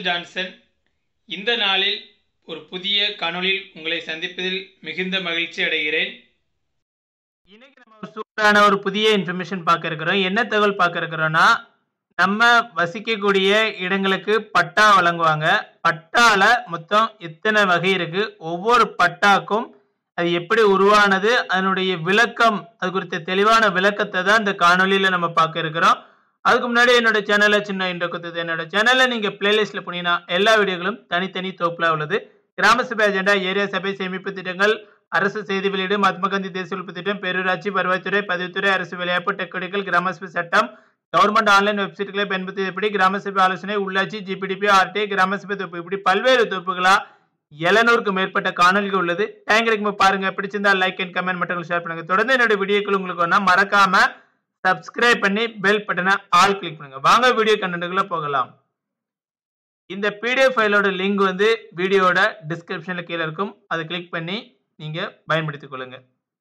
Michael Johnson. இந்த நாளில் ஒரு புதிய காணொளியில் உங்களை சந்திப்பதில் மிகுந்த மகிழ்ச்சி அடைகிறேன். இன்னைக்கு நம்ம ஒரு சூப்பரான ஒரு புதிய இன்ஃபர்மேஷன் பார்க்க இருக்கிறோம். என்ன தகவல் பார்க்க இருக்கிறோம்னா, நம்ம வசிக்கக்கூடிய இடங்களுக்கு பட்டா வழங்குவாங்க. பட்டால மொத்தம் எத்தனை வகை இருக்கு, ஒவ்வொரு பட்டாக்கும் அது எப்படி உருவானது, அதனுடைய விளக்கம், அது குறித்த தெளிவான விளக்கத்தை தான் இந்த காணொலியில நம்ம பார்க்க இருக்கிறோம். அதுக்கு முன்னாடி என்னோட சேனலை சின்ன இன்ட்ரோ கொடுத்தது. என்னோட சேனலை நீங்க பிளேலிஸ்ட்ல போனீங்கன்னா எல்லா வீடியோகளும் தனித்தனி தொகுப்புல உள்ளது. கிராம சபை அஜெண்டா, ஏரியா சபை சேமிப்பு திட்டங்கள், அரசு செய்தி வெளியீடு, மகாத்மா காந்தி தேசிய உழைப்பு திட்டம், பேரூராட்சி வருவாய்த்துறை, பதிவுத்துறை, அரசு விளையாட்டு, டெக்கடிக்கல், கிராம சபை சட்டம், கவர்மெண்ட் ஆன்லைன் வெப்சைட்களை பயன்படுத்தி எப்படி, கிராம சபை ஆலோசனை, உள்ளாட்சி, ஜிபிடிபி, ஆர்டிஐ, கிராம சபை தொகுப்பு, இப்படி பல்வேறு தொகுப்புகளா 700க்கும் மேற்பட்ட காணொலிகள் உள்ளது. டைம் கிடைக்கும் பாருங்க. பிடிச்சிருந்தா லைக் அண்ட் கமெண்ட் மட்டும் ஷேர் பண்ணுங்க. தொடர்ந்து என்னோட வீடியோக்கள் உங்களுக்கு வேணா மறக்காம சப்ஸ்கிரைப் பண்ணி பெல் பட்டனை ஆல் கிளிக் பண்ணுங்க. வாங்க வீடியோ கண்டென்ட்குள்ள போகலாம். இந்த பிடிஎஃப் ஃபைலோட லிங்க் வந்து வீடியோட டிஸ்கிரிப்ஷன்ல கீழே இருக்கும். அதை கிளிக் பண்ணி நீங்க பயன்படுத்திக் கொள்ளுங்க.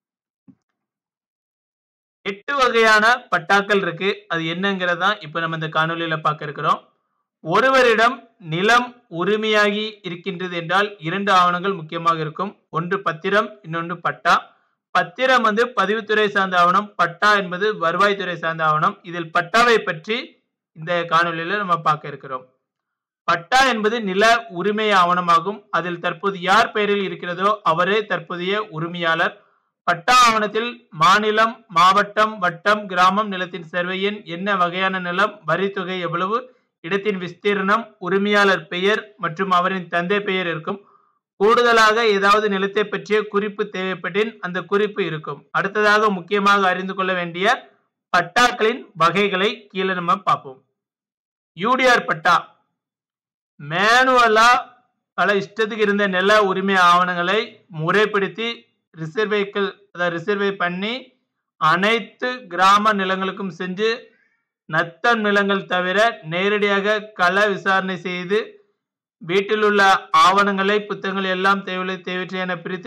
8 வகையான பட்டாக்கள் இருக்கு. அது என்னங்கிறதா இப்ப நம்ம இந்த காணொலியில பார்க்க இருக்கிறோம். ஒருவரிடம் நிலம் உரிமையாகி இருக்கின்றது என்றால் 2 ஆவணங்கள் முக்கியமாக இருக்கும். ஒன்று பத்திரம், இன்னொன்று பட்டா. பத்திரம் வந்து பதிவுத்துறை சார்ந்த ஆவணம், பட்டா என்பது வருவாய்த்துறை சார்ந்த ஆவணம். இதில் பட்டாவை பற்றி இந்த காணொலியில நம்ம பார்க்க இருக்கிறோம். பட்டா என்பது நில உரிமை ஆவணமாகும். அதில் தற்போது யார் பெயரில் இருக்கிறதோ அவரே தற்போதைய உரிமையாளர். பட்டா ஆவணத்தில் மாநிலம், மாவட்டம், வட்டம், கிராமம், நிலத்தின் சர்வே எண், என்ன வகையான நிலம், வரித்தொகை எவ்வளவு, இடத்தின் விஸ்தீர்ணம், உரிமையாளர் பெயர் மற்றும் அவரின் தந்தை பெயர் இருக்கும். கூடுதலாக ஏதாவது நிலத்தை பற்றிய குறிப்பு தேவைப்படின் அந்த குறிப்பு இருக்கும். அடுத்ததாக முக்கியமாக அறிந்து கொள்ள வேண்டிய பட்டாக்களின் வகைகளை கீழே நம்ம பார்ப்போம். யூடிஆர் பட்டா மேனுவலா பல இஷ்டத்துக்கு இருந்த நில உரிமை ஆவணங்களை முறைப்படுத்தி ரிசர்வே பண்ணி அனைத்து கிராம நிலங்களுக்கும் செஞ்சு நத்தம் நிலங்கள் தவிர நேரடியாக கள விசாரணை செய்து வீட்டில் உள்ள ஆவணங்களை, புத்தகங்கள் எல்லாம் தேவையற்ற என பிரித்து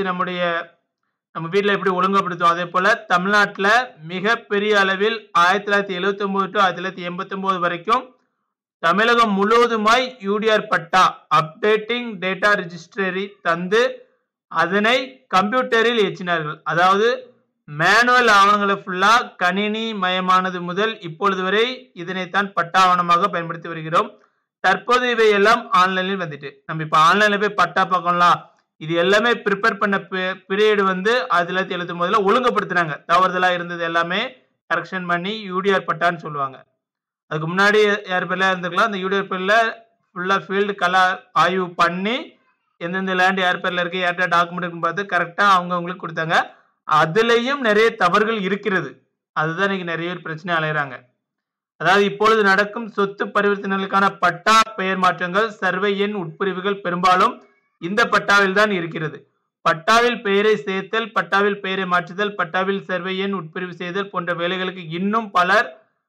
நம்ம வீட்டில் எப்படி ஒழுங்குபடுத்தும், அதே போல தமிழ்நாட்டில் மிகப்பெரிய அளவில் 1979 to 1989 வரைக்கும் தமிழகம் முழுவதுமாய் யூடிஆர் பட்டா அப்டேட்டிங் டேட்டா ரெஜிஸ்ட்ரி தந்து அதனை கம்ப்யூட்டரில் ஏற்றினார்கள். அதாவது மேனுவல் ஆவணங்களை ஃபுல்லா கணினி மயமானது முதல் இப்பொழுது வரை இதனைத்தான் பட்டா ஆவணமாக பயன்படுத்தி வருகிறோம். தற்போது இவை எல்லாம் ஆன்லைனில் வந்துட்டு நம்ம இப்ப ஆன்லைன்ல போய் பட்டா பார்க்கலாம். இது எல்லாமே ப்ரிப்பேர் பண்ண பீரியட் வந்து 1979 ஒழுங்குபடுத்தினாங்க. தவறுதலா இருந்தது எல்லாமே கரெக்ஷன் பண்ணி யூடிஆர் பட்டான்னு சொல்லுவாங்க. அதுக்கு முன்னாடி யார் பேர்ல இருந்துக்கலாம். அந்த யூடிஆர் பேர்ல ஃபுல்லா ஃபீல்டு கலா ஆய்வு பண்ணி எந்தெந்த லேண்ட் யார் பேர்ல இருக்கு, யார்கிட்ட டாக்குமெண்ட் பார்த்து கரெக்டா அவங்களுக்கு கொடுத்தாங்க. அதுலயும் நிறைய தவறுகள் இருக்கிறது. அதுதான் இன்னைக்கு நிறைய பேர் பிரச்சனை அலைகிறாங்க. அதாவது இப்பொழுது நடக்கும் சொத்து பரிவர்த்தனைகளுக்கான பட்டா பெயர் மாற்றங்கள், சர்வே எண் உட்பிரிவுகள் பெரும்பாலும் இந்த பட்டாவில் தான் இருக்கிறது. பட்டாவில் பெயரை சேர்த்தல், பட்டாவில் பெயரை மாற்றுதல், பட்டாவில் சர்வே எண் உட்பிரிவு செய்தல் போன்ற வேலைகளுக்கு இன்னும் பலர்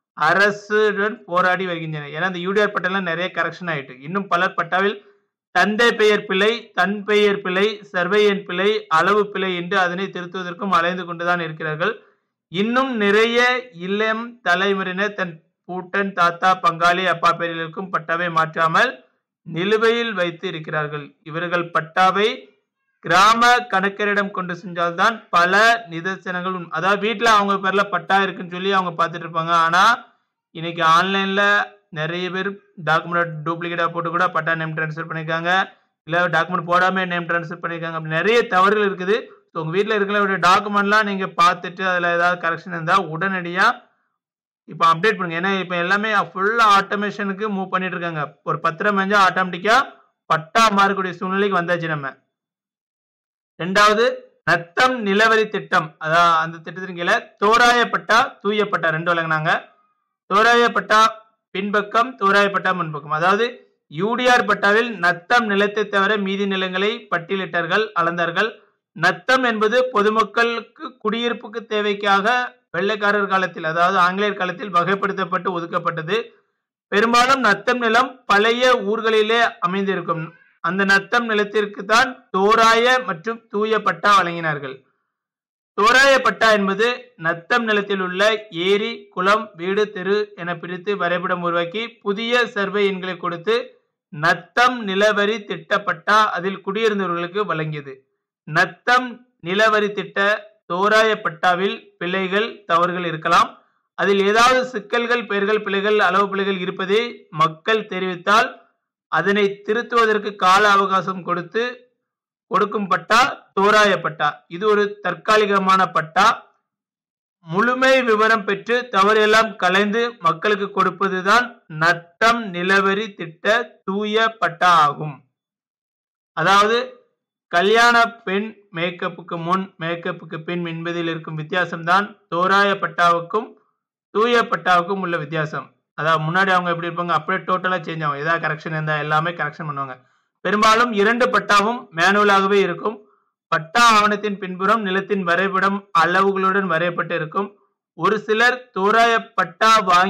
அரசுடன் போராடி வருகின்றனர். ஏன்னா இந்த யூடிஆர் பட்டால நிறைய கரெக்ஷன் ஆயிட்டு இன்னும் பலர் பட்டாவில் தந்தை பெயர் பிழை, தன் பெயர் பிழை, சர்வே எண் பிழை, அளவு பிழை என்று அதனை திருத்துவதற்கும் அலைந்து கொண்டுதான் இருக்கிறார்கள். இன்னும் நிறைய இளம் தலைமுறையினர் தன் பூட்டன், தாத்தா, பங்காளி, அப்பா பெயரில் இருக்கும் பட்டாவை மாற்றாமல் நிலுவையில் வைத்து இருக்கிறார்கள். இவர்கள் பட்டாவை கிராம கணக்கரிடம் கொண்டு சென்றால்தான் பல நிதர்சனங்கள். அதாவது வீட்டுல அவங்க பேர்ல பட்டா இருக்குன்னு சொல்லி அவங்க பார்த்துட்டு இருப்பாங்க. ஆனா இன்னைக்கு ஆன்லைன்ல நிறைய பேர் டாக்குமெண்ட் டூப்ளிகேட்டா போட்டு கூட பட்டா நேம் டிரான்ஸ்ஃபர் பண்ணிருக்காங்க, இல்ல டாக்குமெண்ட் போடாம நேம் டிரான்ஸ்ஃபர் பண்ணிருக்காங்க. அப்படி நிறைய தவறுகள் இருக்குது. ஸோ உங்க வீட்டுல இருக்கிற டாக்குமெண்ட்லாம் நீங்க பார்த்துட்டு அதுல ஏதாவது கரெக்ஷன் இருந்தா உடனடியா இப்ப அப்டேட் பண்ணுங்க. ஏன்னா இப்ப எல்லாமே ஃபுல்லா ஆட்டோமேஷனுக்கு மூவ் பண்ணிட்டு இருக்காங்க. ஒரு பத்திரம் செஞ்சா ஆட்டோமேட்டிக்கா பட்டா மாறக்கூடிய சூழ்நிலைக்கு வந்தாச்சு நம்ம. 2வது நத்தம் நிலவரி திட்டம். அதான் அந்த திட்டத்தின் கீழே தோராய பட்டா, தூய பட்டா 2 வழங்கினாங்க. தோராய பட்டா பின்பக்கம், தோராய பட்டா முன்பக்கம். அதாவது யூடிஆர் பட்டாவில் நத்தம் நிலத்தை தவிர மீதி நிலங்களை பட்டியலிட்டார்கள், அளந்தார்கள். நத்தம் என்பது பொதுமக்களுக்கு குடியிருப்புக்கு தேவைக்காக வெள்ளைக்காரர் காலத்தில், அதாவது ஆங்கிலேயர் காலத்தில் வகைப்படுத்தப்பட்டு ஒதுக்கப்பட்டது. பெரும்பாலும் நத்தம் நிலம் பழைய ஊர்களிலே அமைந்திருக்கும். அந்த நத்தம் நிலத்திற்கு தான் தோராய மற்றும் தூய பட்டா வழங்கினார்கள். தோராய பட்டா என்பது நத்தம் நிலத்தில் உள்ள ஏரி, குளம், வீடு, தெரு என பிரித்து வரைபடம் உருவாக்கி புதிய சர்வே எண்களை கொடுத்து நத்தம் நிலவரி திட்ட பட்டா அதில் குடியிருந்தவர்களுக்கு வழங்கியது. நத்தம் நிலவரி திட்ட தோராய பட்டாவில் பிழைகள், தவறுகள் இருக்கலாம். அதில் ஏதாவது சிக்கல்கள், பெயர்கள் பிழைகள், அளவு பிழைகள் இருப்பதை மக்கள் தெரிவித்தால் அதனை திருத்துவதற்கு கால அவகாசம் கொடுக்கும் பட்டா தோராய பட்டா. இது ஒரு தற்காலிகமான பட்டா. முழுமை விவரம் பெற்று தவறெல்லாம் கலைந்து மக்களுக்கு கொடுப்பதுதான் நத்தம் நிலவரி திட்ட தூய பட்டா ஆகும். அதாவது கல்யாண பெண் மேக்கப்புக்கு முன், மேக்கப்புக்கு பின் என்பதில் இருக்கும் வித்தியாசம்தான் தோராய பட்டாவுக்கும் தூய பட்டாவுக்கும் உள்ள வித்தியாசம். அதாவது முன்னாடி அவங்க எப்படி இருப்பாங்க, அப்படியே டோட்டலா சேஞ்ச் ஆகும். ஏதாவது கரெக்ஷன் இருந்தா எல்லாமே கரெக்ஷன் பண்ணுவாங்க. பெரும்பாலும் 2 பட்டாவும் மேனுவலாகவே இருக்கும். பட்டா ஆவணத்தின் பின்புறம் நிலத்தின் வரைபடம் அளவுகளுடன் வரையப்பட்டு இருக்கும். ஒரு சிலர் தோராய பட்டா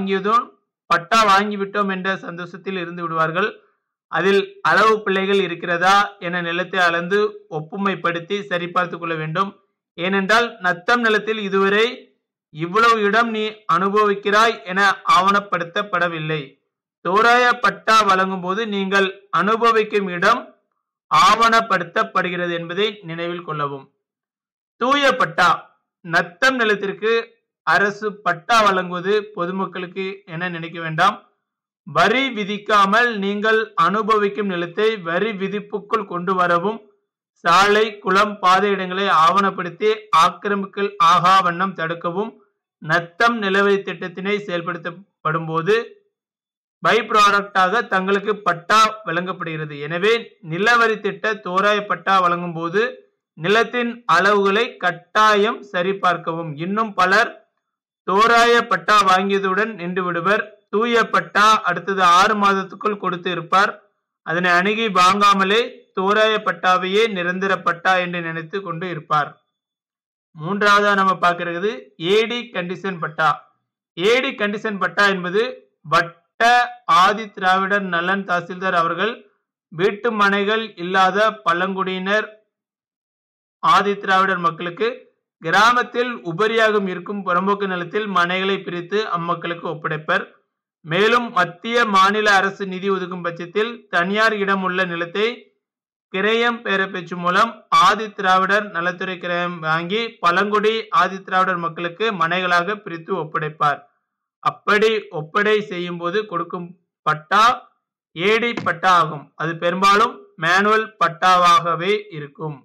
வாங்கிவிட்டோம் என்ற சந்தோஷத்தில் இருந்து விடுவார்கள். அதில் அளவு பிழைகள் இருக்கிறதா என நிலத்தை அளந்து ஒப்புமைப்படுத்தி சரிபார்த்துக் கொள்ள வேண்டும். ஏனென்றால் நத்தம் நிலத்தில் இதுவரை இவ்வளவு இடம் நீ அனுபவிக்கிறாய் என ஆவணப்படுத்தப்படவில்லை. தோராய பட்டா வழங்கும் போது நீங்கள் அனுபவிக்கும் இடம் ஆவணப்படுத்தப்படுகிறது என்பதை நினைவில் கொள்ளவும். தூய பட்டா. நத்தம் நிலத்திற்கு அரசு பட்டா வழங்குவது பொதுமக்களுக்கு என நினைக்க வேண்டாம். வரி விதிக்காமல் நீங்கள் அனுபவிக்கும் நிலத்தை வரி விதிப்புக்குள் கொண்டு வரவும், சாலை, குளம், பாதை இடங்களை ஆவணப்படுத்தி ஆக்கிரமிக்கல் ஆகா வண்ணம் தடுக்கவும் நத்தம் நிலவரி திட்டத்தினை செயல்படுத்தப்படும் போது பை ப்ராடக்டாக தங்களுக்கு பட்டா வழங்கப்படுகிறது. எனவே நிலவரி திட்ட தோராய பட்டா வழங்கும் போது நிலத்தின் அளவுகளை கட்டாயம் சரிபார்க்கவும். இன்னும் பலர் தோராய பட்டா வாங்கியதுடன் நின்று விடுவர். தூய பட்டா அடுத்தது 6 மாதத்துக்குள் கொடுத்து இருப்பார். அதனை அணுகி வாங்காமலே தோராய பட்டாவையே நிரந்தர பட்டா என்று நினைத்து கொண்டு இருப்பார். மூன்றாவதா நம்ம பார்க்கிறது ஏடி கண்டிஷன் பட்டா. ஏடி கண்டிஷன் பட்டா என்பது வட்ட ஆதி திராவிடர் நலன் தாசில்தார் அவர்கள் வீட்டு மனைகள் இல்லாத பழங்குடியினர் ஆதி திராவிடர் மக்களுக்கு கிராமத்தில் உபரியாகும் இருக்கும் புறம்போக்கு நிலத்தில் மனைகளை பிரித்து அம்மக்களுக்கு ஒப்படைப்பர். மேலும் மத்திய மாநில அரசு நிதி ஒதுக்கும் பட்சத்தில் தனியார் இடம் உள்ள நிலத்தை கிரயம் பேரப்பேச்சு மூலம் ஆதி திராவிடர் நலத்துறை கிரயம் வாங்கி பழங்குடி ஆதி திராவிடர் மக்களுக்கு மனைகளாக பிரித்து ஒப்படைப்பார். அப்படி ஒப்படை செய்யும் போது கொடுக்கும் பட்டா ஏடி பட்டா ஆகும். அது பெரும்பாலும் மேனுவல் பட்டாவாகவே இருக்கும்.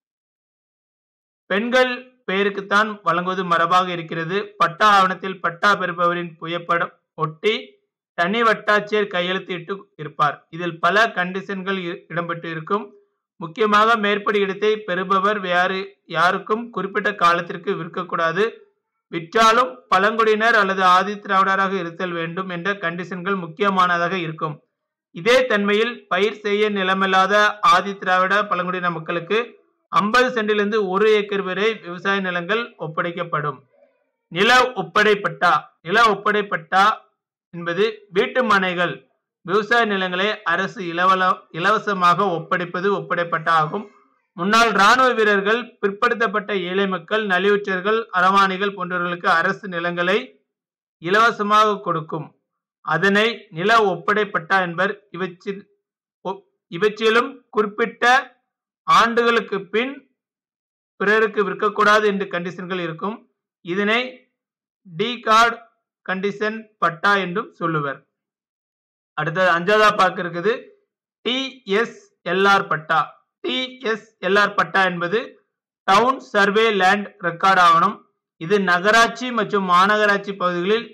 பெண்கள் பெயருக்குத்தான் வழங்குவது மரபாக இருக்கிறது. பட்டா ஆவணத்தில் பட்டா பெறுபவரின் புகைப்படம் ஒட்டி தனி வட்டாட்சியர் கையெழுத்து இட்டு இருப்பார். இதில் பல கண்டிஷன்கள் இடம்பெற்று இருக்கும். முக்கியமாக மேற்படி இடத்தை பெறுபவர் யாருக்கும் குறிப்பிட்ட காலத்திற்கு விற்கக்கூடாது. விற்றாலும் பழங்குடியினர் அல்லது ஆதி திராவிடராக இருத்தல் வேண்டும் என்ற கண்டிஷன்கள் முக்கியமானதாக இருக்கும். இதே தன்மையில் பயிர் செய்ய நிலமில்லாத ஆதி திராவிட பழங்குடியின மக்களுக்கு 50 சென்டிலிருந்து 1 ஏக்கர் வரை விவசாய நிலங்கள் ஒப்படைக்கப்படும். நில ஒப்படை பட்டா. நில ஒப்படை பட்டா என்பது வீட்டு மனைகள், விவசாய நிலங்களை அரசு இலவசமாக ஒப்படைப்பது ஒப்படைப்பட்டா ஆகும். முன்னாள் இராணுவ வீரர்கள், பிற்படுத்தப்பட்ட ஏழை மக்கள், நலிவுற்றவர்கள், அரவாணிகள் போன்றவர்களுக்கு அரசு நிலங்களை இலவசமாக கொடுக்கும். அதனை நில ஒப்படை பட்டா என்பர். இவற்றிலும் குறிப்பிட்ட ஆண்டுகளுக்கு பின் பிறருக்கு விற்கக்கூடாது என்று கண்டிஷன்கள் இருக்கும். இதனை டிகார்ட் கண்டிஷன் பட்டா என்றும் சொல்லுவர். அடுத்தது 5ஆவதா பார்க்க இருக்குது டிஎஸ்எல்ஆர் பட்டா. டிஎஸ்எல்ஆர் பட்டா என்பது டவுன் சர்வே லேண்ட் ரெக்கார்டு ஆவணம். இது நகராட்சி மற்றும் மாநகராட்சி பகுதிகளில்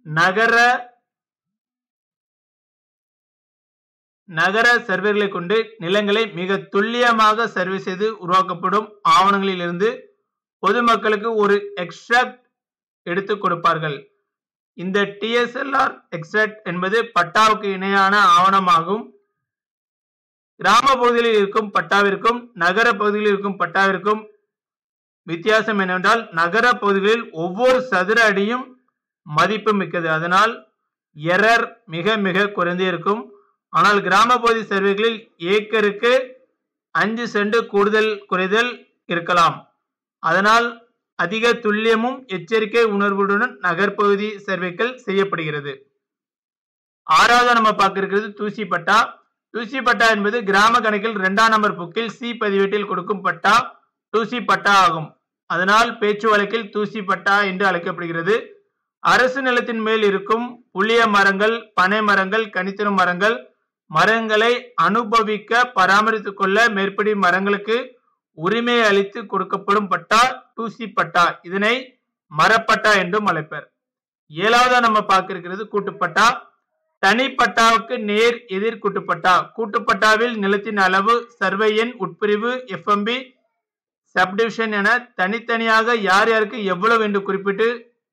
நகர சர்வேகளை கொண்டு நிலங்களை மிக துல்லியமாக சர்வே செய்து உருவாக்கப்படும் ஆவணங்களில் இருந்து பொதுமக்களுக்கு ஒரு எக்ஸ்ட்ராக்ட் எடுத்து கொடுப்பார்கள். இந்த டிஎஸ்எல்ஆர் எக்ஸ்ட்ராக்ட் என்பது பட்டாவுக்கு இணையான ஆவணமாகும். கிராம பகுதியில் இருக்கும் பட்டாவிற்கும் நகர பகுதியில் இருக்கும் பட்டாவிற்கும் வித்தியாசம் என்னவென்றால், நகர பகுதிகளில் ஒவ்வொரு சதுர அடியும் மதிப்பு மிக்கது. அதனால் எரர் மிக மிக குறைந்தே இருக்கும். ஆனால் கிராம பகுதி சர்வேகளில் ஏக்கருக்கு 5 சென்ட் கூடுதல் குறைதல் இருக்கலாம். அதனால் அதிக துல்லியமும் எச்சரிக்கை உணர்வுடன் நகர்பகுதி சர்வேக்கள் செய்யப்படுகிறது. 6ஆவதா நம்ம பார்க்க இருக்கிறது தூசி பட்டா. தூசி பட்டா என்பது கிராம கணக்கில் 2ஆம் நம்பர் புக்கில் சி பதிவேட்டில் கொடுக்கும் பட்டா தூசி பட்டா ஆகும். அதனால் பேச்சு வழக்கில் தூசி பட்டா என்று அழைக்கப்படுகிறது. அரசு நிலத்தின் மேல் இருக்கும் புளிய மரங்கள், பனை மரங்கள், கனித்தரும் மரங்கள், மரங்களை அனுபவிக்க பராமரித்துக் கொள்ள மேற்படி மரங்களுக்கு உரிமை அளித்து கொடுக்கப்படும் பட்டா தூசி பட்டா. இதனை மரப்பட்டா என்றும் அழைப்பர். 7ஆவதா நம்ம பார்க்க இருக்கிறது கூட்டுப்பட்டா. தனிப்பட்டாவுக்கு நேர் எதிர் கூட்டுப்பட்டா. கூட்டுப்பட்டாவில் நிலத்தின் அளவு, சர்வே எண், உட்பிரிவு, எஃப்எம்பி, சப்டிவிஷன் என தனித்தனியாக யார் யாருக்கு எவ்வளவு என்று குறிப்பிட்டு,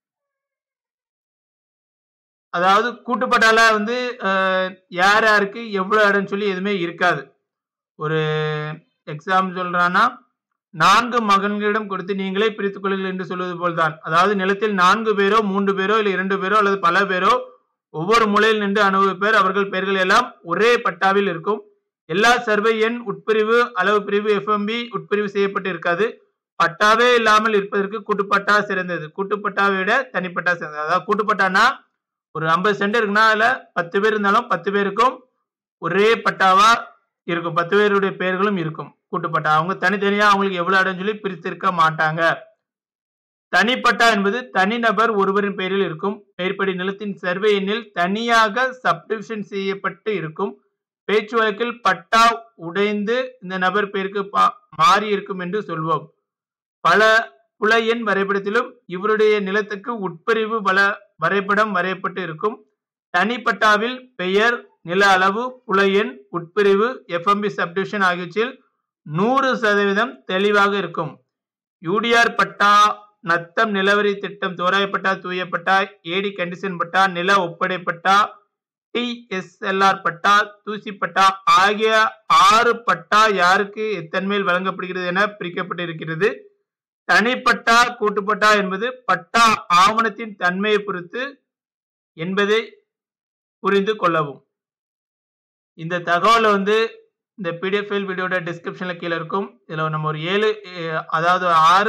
அதாவது கூட்டுப்பட்டால யார் யாருக்கு எவ்வளவு இடம் சொல்லி எதுவுமே இருக்காது. ஒரு எக்ஸாம் சொல்றான்னா 4 மகன்களிடம் கொடுத்து நீங்களே பிரித்துக் கொள்ளுங்கள் என்று சொல்வது போல்தான். அதாவது நிலத்தில் 4 பேரோ 3 பேரோ இல்லை 2 பேரோ அல்லது பல பேரோ ஒவ்வொரு மூலையில் நின்று அனுபவிப்பர். அவர்கள் பெயர்கள் எல்லாம் ஒரே பட்டாவில் இருக்கும். எல்லா சர்வே எண், உட்பிரிவு, அளவு பிரிவு, எஃப்எம்பி உட்பிரிவு செய்யப்பட்டு இருக்காது. பட்டாவே இல்லாமல் இருப்பதற்கு கூட்டுப்பட்டா சிறந்தது. கூட்டுப்பட்டாவை விட தனிப்பட்டா சிறந்தது. அதாவது கூட்டுப்பட்டானா ஒரு 50 சென்ட் இருக்குன்னா அதுல 10 பேர் இருந்தாலும் 10 பேருக்கும் ஒரே பட்டாவா இருக்கும். 10 பேருடைய பெயர்களும் இருக்கும். கூட்டுப்பட்டா அவங்க தனித்தனியா அவங்களுக்கு எவ்வளவு இடம் சொல்லி பிரித்திருக்க மாட்டாங்க. தனிப்பட்டா என்பது தனிநபர் ஒருவரின் பெயரில் இருக்கும். மேற்படி நிலத்தின் சர்வே எண்ணில் தனியாக சப்டிவிஷன் செய்யப்பட்டு இருக்கும். பேச்சு வழக்கில் பட்டா உடைந்து இந்த நபர் பெயருக்கு மாறி இருக்கும் என்று சொல்வோம். பல புல எண் வரைபடத்திலும் இவருடைய நிலத்துக்கு உட்பிரிவு வரைபடம் வரையப்பட்டு இருக்கும். தனிப்பட்டாவில் பெயர், நில அளவு, புல எண், உட்பிரிவு, எஃப்எம்பி சப்டிவிஷன் ஆகியவற்றில் 100% தெளிவாக இருக்கும். யூடிஆர் பட்டா, நத்தம் நிலவரி திட்டம், தோராயப்பட்டா, தூயப்பட்டா, ஏடி கண்டிஷன் பட்டா, நில ஒப்படை பட்டா, டிஎஸ்எல்ஆர் பட்டா, தூசி பட்டா ஆகிய 6 பட்டா யாருக்கு எத்தன்மையில் வழங்கப்படுகிறது என பிரிக்கப்பட்டிருக்கிறது. தனிப்பட்டா, கூட்டுப்பட்டா என்பது பட்டா ஆவணத்தின் தன்மையை பொறுத்து என்பதை புரிந்து கொள்ளவும். இந்த தகவலை இந்த பிடிஎஃப் ஃபைல் வீடியோட டிஸ்கிரிப்ஷன்ல கீழே இருக்கும். இதுல நம்ம ஒரு 7 அதாவது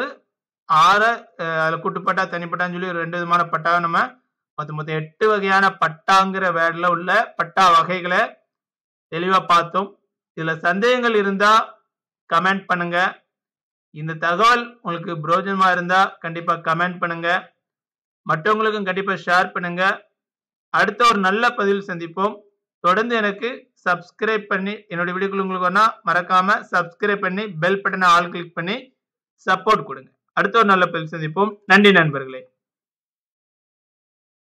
6 கூட்டுப்பட்டா, தனிப்பட்டான்னு சொல்லி ஒரு 2 விதமான பட்டாவை நம்ம மொத்தம் 8 வகையான பட்டாங்கிற வேர்ட்ல உள்ள பட்டா வகைகளை தெளிவா பார்த்தோம். இதுல சந்தேகங்கள் இருந்தா கமெண்ட் பண்ணுங்க. இந்த தகவல் உங்களுக்கு பிரயோஜனமா இருந்தா கண்டிப்பா கமெண்ட் பண்ணுங்க. மற்றவங்களுக்கும் கண்டிப்பா ஷேர் பண்ணுங்க. அடுத்த ஒரு நல்ல பதிவில் சந்திப்போம். தொடர்ந்து எனக்கு சப்ஸ்கிரைப் பண்ணி என்னோட வீடியோக்கள் உங்களுக்கு வேணா மறக்காம சப்ஸ்கிரைப் பண்ணி பெல் பட்டனை ஆல் கிளிக் பண்ணி சப்போர்ட் கொடுங்க. அடுத்த ஒரு நல்ல பதிவில் சந்திப்போம். நன்றி நண்பர்களே.